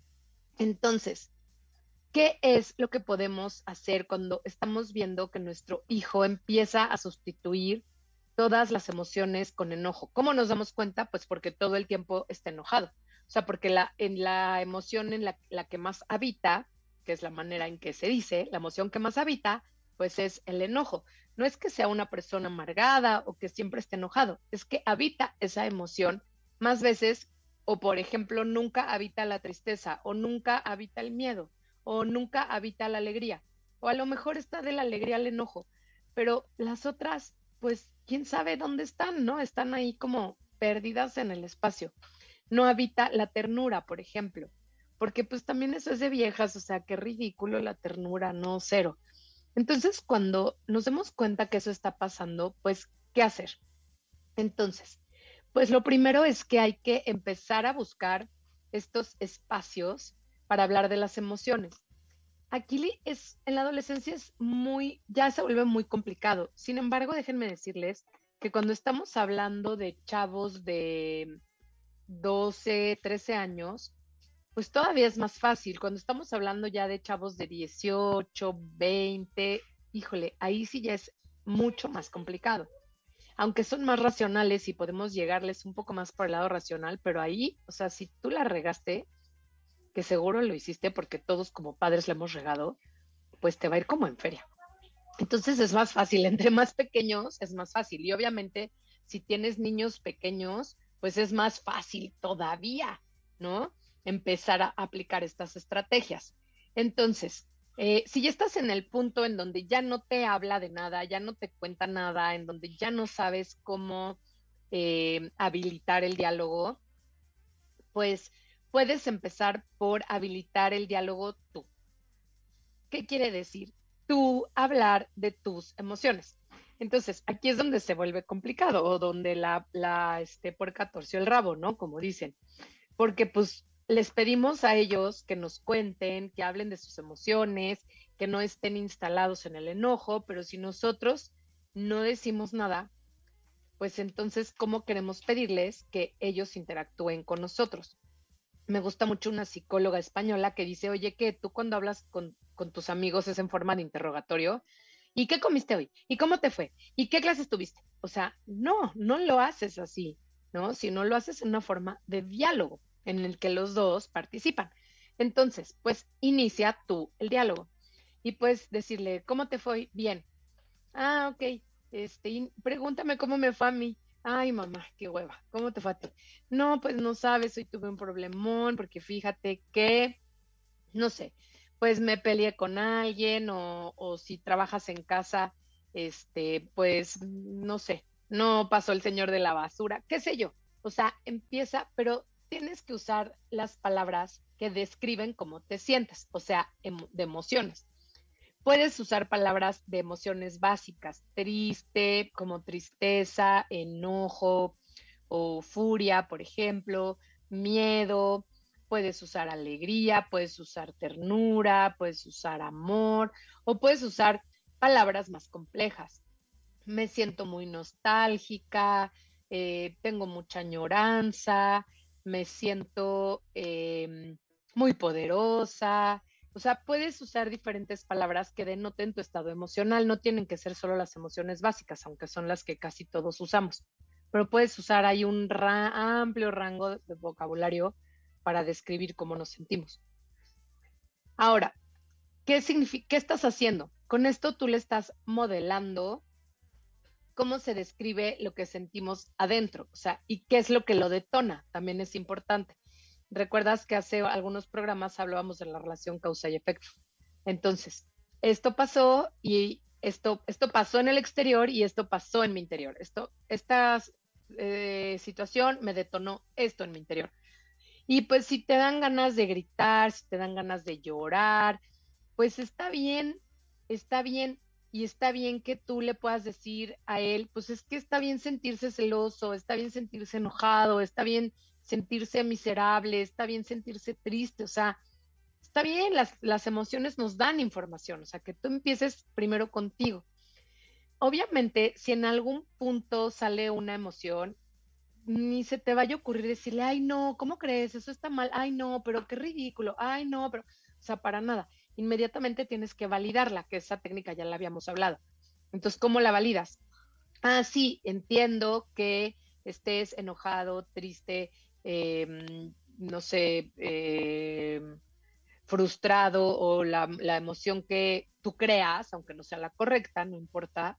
Entonces, ¿qué es lo que podemos hacer cuando estamos viendo que nuestro hijo empieza a sustituir todas las emociones con enojo? ¿Cómo nos damos cuenta? Pues porque todo el tiempo está enojado. O sea, porque la, en la emoción en la, la que más habita, que es la manera en que se dice, la emoción que más habita, pues es el enojo. No es que sea una persona amargada o que siempre esté enojado, es que habita esa emoción más veces, o por ejemplo, nunca habita la tristeza, o nunca habita el miedo, o nunca habita la alegría, o a lo mejor está de la alegría al enojo, pero las otras, pues, quién sabe dónde están, ¿no? Están ahí como perdidas en el espacio. No habita la ternura, por ejemplo, porque pues también eso es de viejas, o sea, qué ridículo la ternura, no, cero. Entonces, cuando nos demos cuenta que eso está pasando, pues, ¿qué hacer? Entonces, pues lo primero es que hay que empezar a buscar estos espacios para hablar de las emociones. Aquí es, en la adolescencia es muy, ya se vuelve muy complicado. Sin embargo, déjenme decirles que cuando estamos hablando de chavos de doce, trece años, pues todavía es más fácil. Cuando estamos hablando ya de chavos de dieciocho, veinte, híjole, ahí sí ya es mucho más complicado. Aunque son más racionales y podemos llegarles un poco más por el lado racional, pero ahí, o sea, si tú la regaste, que seguro lo hiciste porque todos como padres la hemos regado, pues te va a ir como en feria. Entonces es más fácil, entre más pequeños es más fácil. Y obviamente si tienes niños pequeños, pues es más fácil todavía, ¿no? Empezar a aplicar estas estrategias. Entonces, eh, si ya estás en el punto en donde ya no te habla de nada, ya no te cuenta nada, en donde ya no sabes cómo eh, habilitar el diálogo, pues puedes empezar por habilitar el diálogo tú. ¿Qué quiere decir? Tú hablar de tus emociones. Entonces, aquí es donde se vuelve complicado o donde la, la este, puerca torció el rabo, ¿no? Como dicen. Porque pues les pedimos a ellos que nos cuenten, que hablen de sus emociones, que no estén instalados en el enojo, pero si nosotros no decimos nada, pues entonces, ¿cómo queremos pedirles que ellos interactúen con nosotros? Me gusta mucho una psicóloga española que dice, oye, que tú cuando hablas con, con tus amigos es en forma de interrogatorio. ¿Y qué comiste hoy? ¿Y cómo te fue? ¿Y qué clases tuviste? O sea, no, no lo haces así, ¿no? Sino lo haces en una forma de diálogo en el que los dos participan. Entonces, pues inicia tú el diálogo y puedes decirle, ¿cómo te fue? Bien. Ah, ok. Este, pregúntame cómo me fue a mí. Ay, mamá, qué hueva. ¿Cómo te fue a ti? No, pues no sabes, hoy tuve un problemón porque fíjate que, no sé, pues me peleé con alguien o, o si trabajas en casa, este, pues, no sé, no pasó el señor de la basura, qué sé yo. O sea, empieza, pero tienes que usar las palabras que describen cómo te sientes, o sea, emo- de emociones. Puedes usar palabras de emociones básicas, triste, como tristeza, enojo o furia, por ejemplo, miedo. Puedes usar alegría, puedes usar ternura, puedes usar amor o puedes usar palabras más complejas. Me siento muy nostálgica, eh, tengo mucha añoranza, me siento eh, muy poderosa. O sea, puedes usar diferentes palabras que denoten tu estado emocional. No tienen que ser solo las emociones básicas, aunque son las que casi todos usamos. Pero puedes usar ahí un ra amplio rango de vocabulario para describir cómo nos sentimos. Ahora, ¿qué significa, qué estás haciendo? Con esto tú le estás modelando cómo se describe lo que sentimos adentro, o sea, y qué es lo que lo detona, también es importante. Recuerdas que hace algunos programas hablábamos de la relación causa y efecto. Entonces, esto pasó y esto, esto pasó en el exterior y esto pasó en mi interior. Esto, esta eh, situación me detonó esto en mi interior. Y pues si te dan ganas de gritar, si te dan ganas de llorar, pues está bien, está bien, y está bien que tú le puedas decir a él, pues es que está bien sentirse celoso, está bien sentirse enojado, está bien sentirse miserable, está bien sentirse triste, o sea, está bien, las, las emociones nos dan información, o sea, que tú empieces primero contigo. Obviamente, si en algún punto sale una emoción, ni se te vaya a ocurrir decirle, ay, no, ¿cómo crees? Eso está mal, ay, no, pero qué ridículo, ay, no, pero, o sea, para nada. Inmediatamente tienes que validarla, que esa técnica ya la habíamos hablado. Entonces, ¿cómo la validas? Ah, sí, entiendo que estés enojado, triste, eh, no sé, eh, frustrado o la, la emoción que tú creas, aunque no sea la correcta, no importa,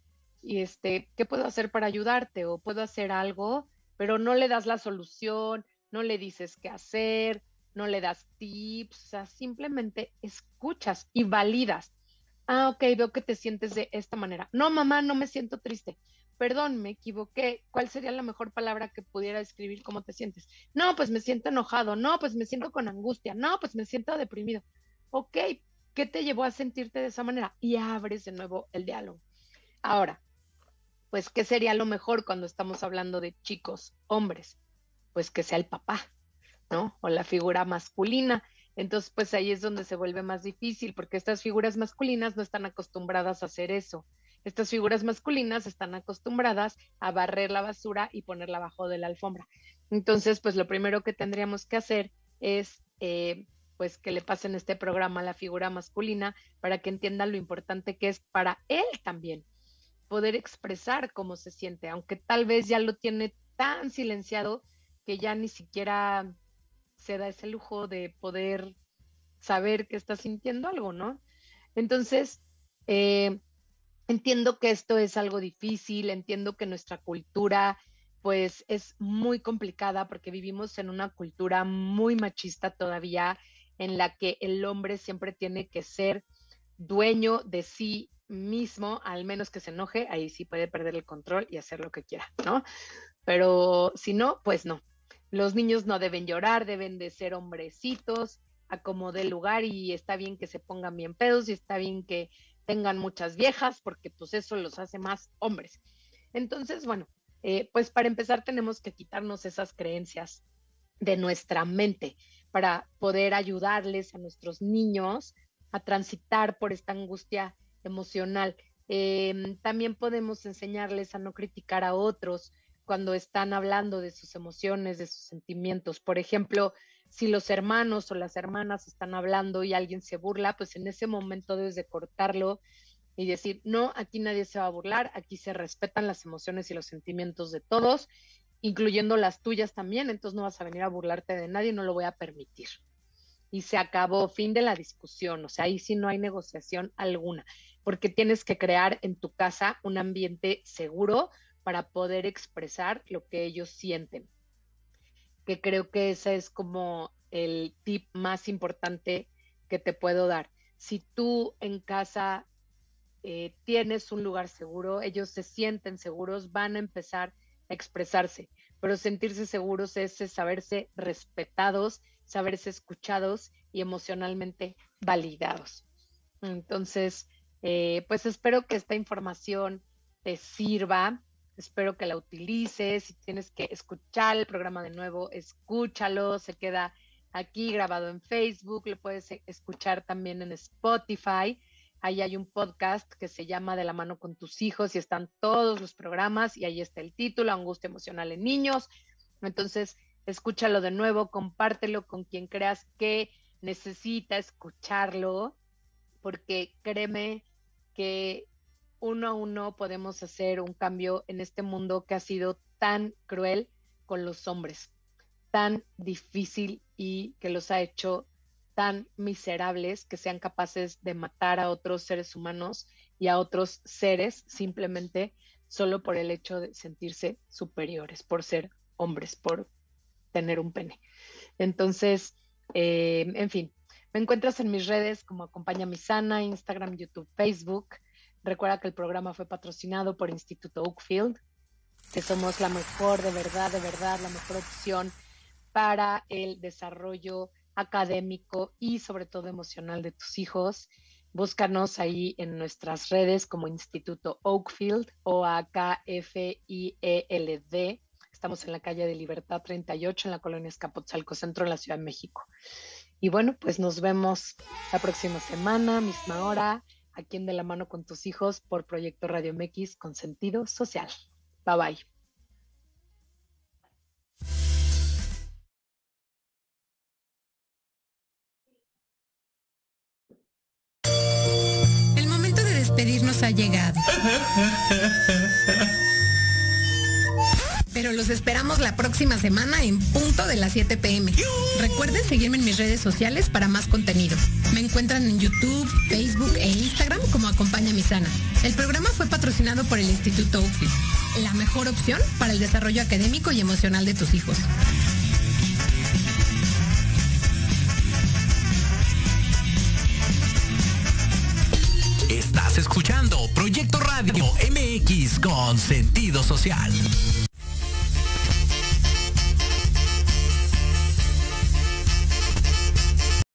y este, ¿qué puedo hacer para ayudarte? O puedo hacer algo, pero no le das la solución, no le dices qué hacer, no le das tips, o sea, simplemente escuchas y validas. Ah, ok, veo que te sientes de esta manera. No, mamá, no me siento triste. Perdón, me equivoqué. ¿Cuál sería la mejor palabra que pudiera describir cómo te sientes? No, pues me siento enojado. No, pues me siento con angustia. No, pues me siento deprimido. Ok, ¿qué te llevó a sentirte de esa manera? Y abres de nuevo el diálogo. Ahora, pues, ¿qué sería lo mejor cuando estamos hablando de chicos, hombres? Pues que sea el papá, ¿no? O la figura masculina. Entonces, pues ahí es donde se vuelve más difícil, porque estas figuras masculinas no están acostumbradas a hacer eso. Estas figuras masculinas están acostumbradas a barrer la basura y ponerla abajo de la alfombra. Entonces, pues lo primero que tendríamos que hacer es, eh, pues, que le pasen este programa a la figura masculina para que entienda lo importante que es para él también poder expresar cómo se siente, aunque tal vez ya lo tiene tan silenciado que ya ni siquiera se da ese lujo de poder saber que está sintiendo algo, ¿no? Entonces, eh, entiendo que esto es algo difícil, entiendo que nuestra cultura pues es muy complicada porque vivimos en una cultura muy machista todavía en la que el hombre siempre tiene que ser dueño de sí mismo, al menos que se enoje, ahí sí puede perder el control y hacer lo que quiera, ¿no? Pero si no, pues no. Los niños no deben llorar, deben de ser hombrecitos, a como dé lugar y está bien que se pongan bien pedos y está bien que tengan muchas viejas porque pues eso los hace más hombres. Entonces, bueno, eh, pues para empezar tenemos que quitarnos esas creencias de nuestra mente para poder ayudarles a nuestros niños a transitar por esta angustia emocional. Eh, también podemos enseñarles a no criticar a otros cuando están hablando de sus emociones, de sus sentimientos. Por ejemplo, si los hermanos o las hermanas están hablando y alguien se burla, pues en ese momento debes de cortarlo y decir, no, aquí nadie se va a burlar, aquí se respetan las emociones y los sentimientos de todos, incluyendo las tuyas también, entonces no vas a venir a burlarte de nadie, no lo voy a permitir. Y se acabó, fin de la discusión, o sea, ahí sí no hay negociación alguna, porque tienes que crear en tu casa un ambiente seguro para poder expresar lo que ellos sienten, que creo que ese es como el tip más importante que te puedo dar. Si tú en casa eh, tienes un lugar seguro, ellos se sienten seguros, van a empezar a expresarse, pero sentirse seguros es, es saberse respetados, saberse escuchados y emocionalmente validados. Entonces, eh, pues espero que esta información te sirva, espero que la utilices. Si tienes que escuchar el programa de nuevo, escúchalo, se queda aquí grabado en Facebook, lo puedes escuchar también en Spotify. Ahí hay un podcast que se llama De la mano con tus hijos y están todos los programas y ahí está el título, Angustia emocional en niños. Entonces, escúchalo de nuevo, compártelo con quien creas que necesita escucharlo, porque créeme que uno a uno podemos hacer un cambio en este mundo que ha sido tan cruel con los hombres, tan difícil y que los ha hecho tan miserables que sean capaces de matar a otros seres humanos y a otros seres simplemente solo por el hecho de sentirse superiores, por ser hombres, por tener un pene. Entonces, eh, en fin, me encuentras en mis redes como Acompaña Mi Sana, Instagram, YouTube, Facebook. Recuerda que el programa fue patrocinado por Instituto Oakfield, que somos la mejor, de verdad, de verdad, la mejor opción para el desarrollo académico y sobre todo emocional de tus hijos. Búscanos ahí en nuestras redes como Instituto Oakfield, O A K F I E L D. Estamos en la calle de Libertad treinta y ocho en la colonia Escapotzalco Centro en la Ciudad de México. Y bueno, pues nos vemos la próxima semana, misma hora, aquí en De la mano con tus hijos por Proyecto Radio M X con sentido social. Bye bye. Despedirnos ha llegado. Pero los esperamos la próxima semana en punto de las siete pe eme. Recuerden seguirme en mis redes sociales para más contenido. Me encuentran en YouTube, Facebook e Instagram como Acompaña Mi Sana. El programa fue patrocinado por el Instituto Oakfield, la mejor opción para el desarrollo académico y emocional de tus hijos. Estás escuchando Proyecto Radio M X con sentido social.